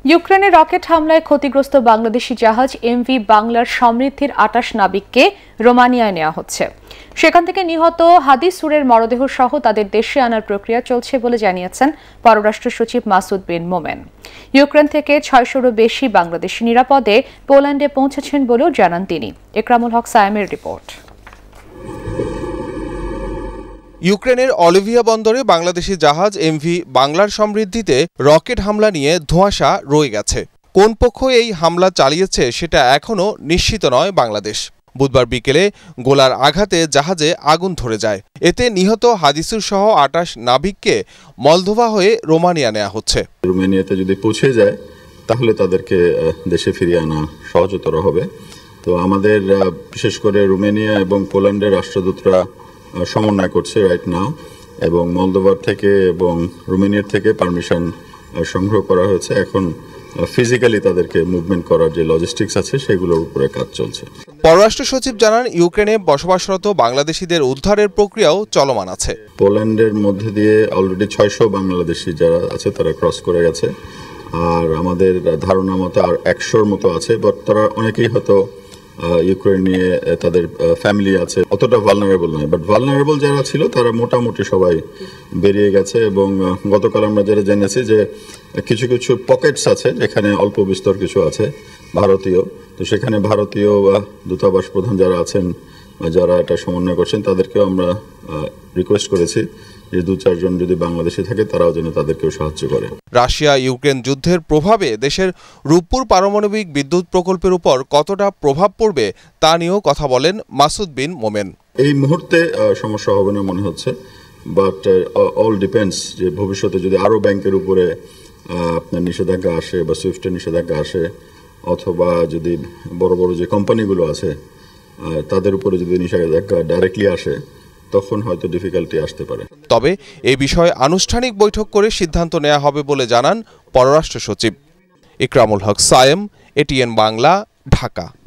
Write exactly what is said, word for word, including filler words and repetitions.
ইউক্রেনের রকেট হামলায় ক্ষতিগ্রস্ত বাংলাদেশি জাহাজ এমভি বাংলার সমৃদ্ধির আটাশ নাবিককে রোমানিয়ায় নেওয়া হচ্ছে। সেখান থেকে নিহত হাদিসুরের মরদেহ সহ তাদের দেশে আনার প্রক্রিয়া চলছে বলে জানিয়েছেন পররাষ্ট্র সচিব মাসুদ বিন মোমেন। ইউক্রেন থেকে ছয়শোরও বেশি বাংলাদেশি নিরাপদে পোল্যান্ডে পৌঁছেছেন বলেও জানান তিনি। একরামুল হক সায়েমের রিপোর্ট। ইউক্রেনের অলিভিয়া বন্দরে বাংলাদেশি জাহাজ এমভি বাংলার সমৃদ্ধিতে রকেট হামলা নিয়ে ধোঁয়াশা রয়ে গেছে। কোন পক্ষ এই হামলা চালিয়েছে সেটা এখনও নিশ্চিত নয় বাংলাদেশ। বুধবার বিকেলে গোলার আঘাতে জাহাজে আগুন ধরে যায়। এতে নিহত হাদিসুর সহ আটাশ নাবিককে মলদোভা হয়ে রোমানিয়া নেওয়া হচ্ছে। রোমানিয়াতে যদি পৌঁছে যায় তাহলে তাদেরকে দেশে ফিরিয়ে আনা সহজতর হবে। তো আমাদের বিশেষ করে রোমানিয়া এবং পোল্যান্ডের রাষ্ট্রদূতরা সমন্বয় করছে রাইট নাও, এবং মলদোভার থেকে এবং রোমানিয়ার থেকে পারমিশন সংগ্রহ করা হয়েছে। এখন ফিজিক্যালি তাদেরকে মুভমেন্ট করার যে লজিস্টিক্স আছে সেগুলোর উপরে কাজ চলছে। পররাষ্ট্র সচিব জানান, ইউক্রেনে বসবাসরত বাংলাদেশিদের উদ্ধারের প্রক্রিয়াও চলমান আছে। পোল্যান্ডের মধ্যে দিয়ে অলরেডি ছয়শো বাংলাদেশি যারা আছে তারা ক্রস করে গেছে, আর আমাদের ধারণা মতো আর একশোর মতো আছে। বাট তারা অনেকেই হয়তো ইউক্রেন নিয়ে তাদের ফ্যামিলি আছে, অতটা ভালনারেবল নয়। বাট ভালনারেবল যারা ছিল তারা মোটামুটি সবাই বেরিয়ে গেছে। এবং গতকাল আমরা যেটা জেনেছি যে কিছু কিছু পকেটস আছে যেখানে অল্প বিস্তর কিছু আছে ভারতীয়, তো সেখানে ভারতীয় দূতাবাস প্রধান যারা আছেন, যারা এটা সমন্বয় করছেন, তাদেরকেও আমরা রিকোয়েস্ট করেছি যে দু চারজন যদি বাংলাদেশে থাকে তারাও যেন তাদেরকেও সাহায্য করে। রাশিয়া ইউক্রেন যুদ্ধের প্রভাবে দেশের রূপপুর পারমাণবিক বিদ্যুৎ প্রকল্পের উপর কতটা প্রভাব পড়বে তা নিয়েও কথা বলেন মাসুদ বিন মোমেন। এই মুহূর্তে সমস্যা হবে না মনে হচ্ছে, বাট অল ডিপেন্ডস যে ভবিষ্যতে যদি আরো ব্যাংকের উপরে আপনার নিষেধাজ্ঞা আসে বা সুইফটের নিষেধাজ্ঞা আসে, অথবা যদি বড় বড় যে কোম্পানিগুলো আছে তাদের উপরে যদি নিষেধাজ্ঞা ডাইরেক্টলি আসে, তখন হয়তো ডিফিকাল্টি আসতে পারে। তবে এই বিষয়ে আনুষ্ঠানিক বৈঠক করে সিদ্ধান্ত নেওয়া হবে বলে জানান পররাষ্ট্র সচিব। একরামুল হক সায়েম, এটিএন বাংলা, ঢাকা।